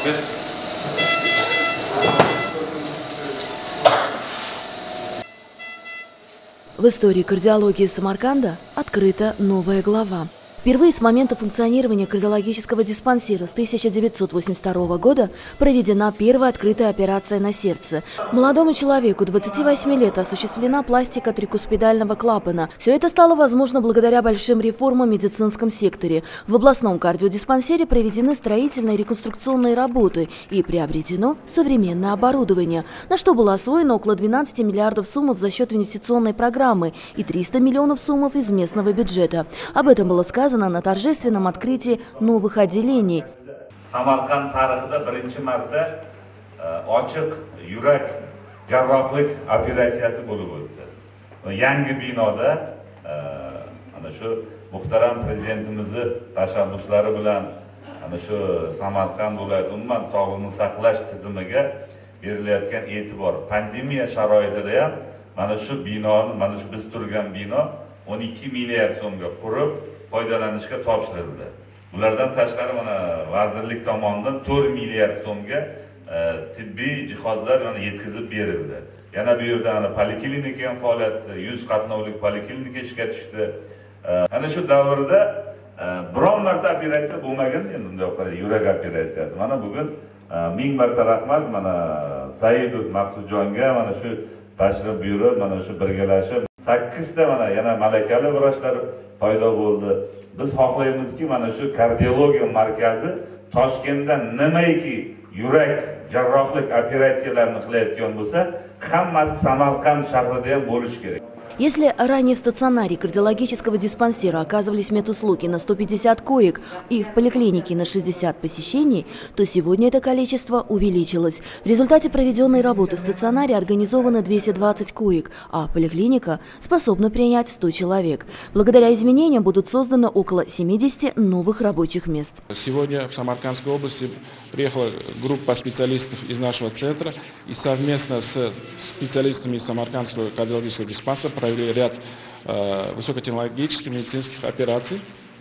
В истории кардиологии Самарканда открыта новая глава. Впервые с момента функционирования кардиологического диспансера с 1982 года проведена первая открытая операция на сердце. Молодому человеку 28 лет осуществлена пластика трикуспидального клапана. Все это стало возможно благодаря большим реформам в медицинском секторе. В областном кардиодиспансере проведены строительные и реконструкционные работы и приобретено современное оборудование, на что было освоено около 12 миллиардов сумм за счет инвестиционной программы и 300 миллионов сумм из местного бюджета. Об этом было сказано на торжественном открытии новых отделений. Samarqand tarixida birinchi marta ochiq yurak jarrohlik operatsiyasi bo'lib o'tdi. Yangi binoda ana shu muhtaram prezidentimizni tashabbuslari bilan ana shu Samarqand viloyati umuman sog'liqni saqlash tizimiga berilayotgan e'tibor, pandemiya sharoitida ham mana shu binoni, mana shu biz turgan bino 12 milliard so'mga qurib foydalanishga topshirildi. Bulardan tashqari mana vazirlik tomonidan 4 milliard so'mga tibbiy jihozlar yetkazib berildi. Yana bu yerda poliklinika ham faoliyatda, 100 qatnovlik poliklinika ishga tushdi. Ana shu davrda biron marta operatsiya bo'lmagan endi bunday qarang, yurak operatsiyasi. Mana bugun 1000 marta rahmat mana Saidov Maqsudjonga mana shu tashrif buyurib, mana shu birgalashib 8 ta mana yana malakali vrachlar paydo bo'ldi. Biz xohlaymizki, mana shu kardiologiya markazi Toshkentda nimaiki yurak jarrohlik operatsiyalarini qilayotgan bo'lsa, hammasi Samarqand shahrida ham bo'lishi kerak. Если ранее в стационаре кардиологического диспансера оказывались медуслуги на 150 коек и в поликлинике на 60 посещений, то сегодня это количество увеличилось. В результате проведенной работы в стационаре организовано 220 коек, а поликлиника способна принять 100 человек. Благодаря изменениям будут созданы около 70 новых рабочих мест. Сегодня в Самаркандской области приехала группа специалистов из нашего центра и совместно с специалистами из Самаркандского кардиологического диспансера провели ряд высокотехнологических медицинских операций.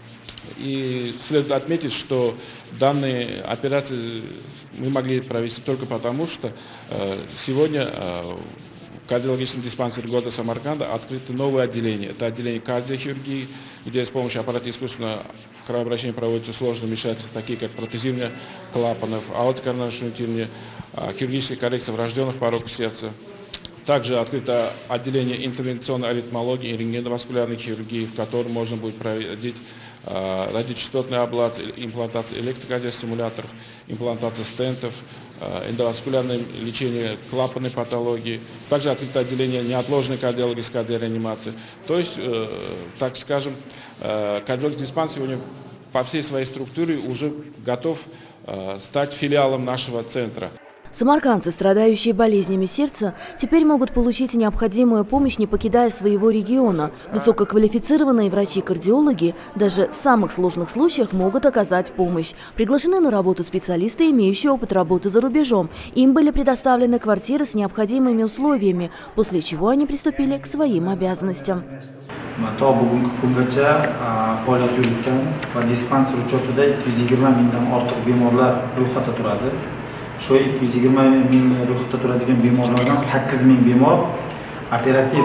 И следует отметить, что данные операции мы могли провести только потому, что сегодня в кардиологическом диспансере города Самарканда открыто новое отделение. Это отделение кардиохирургии, где с помощью аппарата искусственного кровообращения проводятся сложные вмешательства, такие как протезирование клапанов, аортокоронарное шунтирование, хирургическая коррекция врожденных пороков сердца. Также открыто отделение интервенционной аритмологии и рентгеноваскулярной хирургии, в котором можно будет проводить радиочастотные аблации, имплантация электрокардиостимуляторов, имплантация стентов, эндоваскулярное лечение клапанной патологии. Также открыто отделение неотложной кардиологии с кардиореанимацией. То есть, так скажем, кардиологический диспансер сегодня по всей своей структуре уже готов стать филиалом нашего центра. Самаркандцы, страдающие болезнями сердца, теперь могут получить необходимую помощь, не покидая своего региона. Высококвалифицированные врачи-кардиологи даже в самых сложных случаях могут оказать помощь. Приглашены на работу специалисты, имеющие опыт работы за рубежом. Им были предоставлены квартиры с необходимыми условиями, после чего они приступили к своим обязанностям. To bugungi kungacha faoliyat yuritgan va dispanser uchotida 220 mingdan ortiq bemorlar ro'yxatda turadi. Shu 220 ming ro'yxatda turadigan bemorlardan 8 ming bemor operativ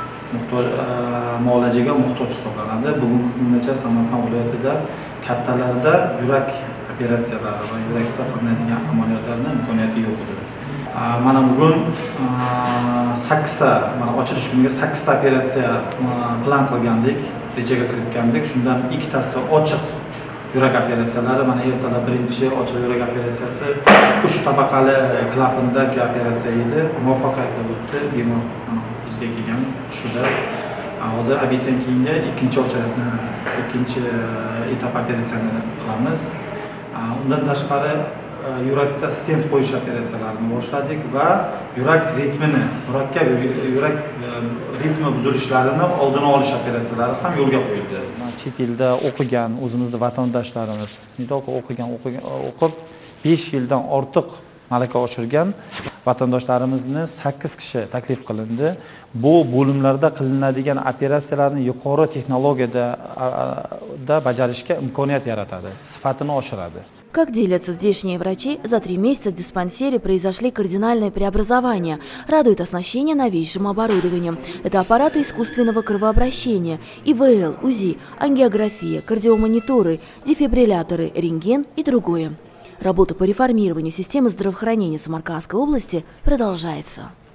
muolajaga muhtoj hisoblanadi. Bugungi kungacha Samarqand viloyatida kattalarda yurak operatsiyalari va yurakda qilinadigan amaliyotlarning imkoniyati yo'q edi. Mana bugun 8 ta, mana ochilish kuniga 8 ta operatsiya plan qilgandik, rejaga kiritgandik. Shundan 2 tasi ochiq yurak operatsiyalari. Mana ertalab birinchi ochiq yurak operatsiyasi 3 tabaqali klapandagi operatsiya edi. Muvaffaqiyatli o'tdi. Bemor bizga kelgan shuda. Hozir obeddan keyingi ikkinchi etap operatsiyani qilamiz. Undan tashqari yurakda stent qo'yish operatsiyalarini boshladik va yurak ritmini, murakkab yurak ritmi buzilishlarini oldini olish operatsiyalari ham yo'lga qo'yildi. Chet elda o'qigan o'zimizning vatandoshlarimiz, o'qib 5 yildan ortiq malaka oshirgan vatandoshlarimizni 8 kishi taklif qilindi. Bu bo'limlarda qilinadigan operatsiyalarni yuqori texnologiyada bajarishga imkoniyat yaratadi, sifatini oshiradi. Как делятся здешние врачи, за 3 месяца в диспансере произошли кардинальные преобразования. Радует оснащение новейшим оборудованием. Это аппараты искусственного кровообращения, ИВЛ, УЗИ, ангиография, кардиомониторы, дефибрилляторы, рентген и другое. Работа по реформированию системы здравоохранения Самаркандской области продолжается.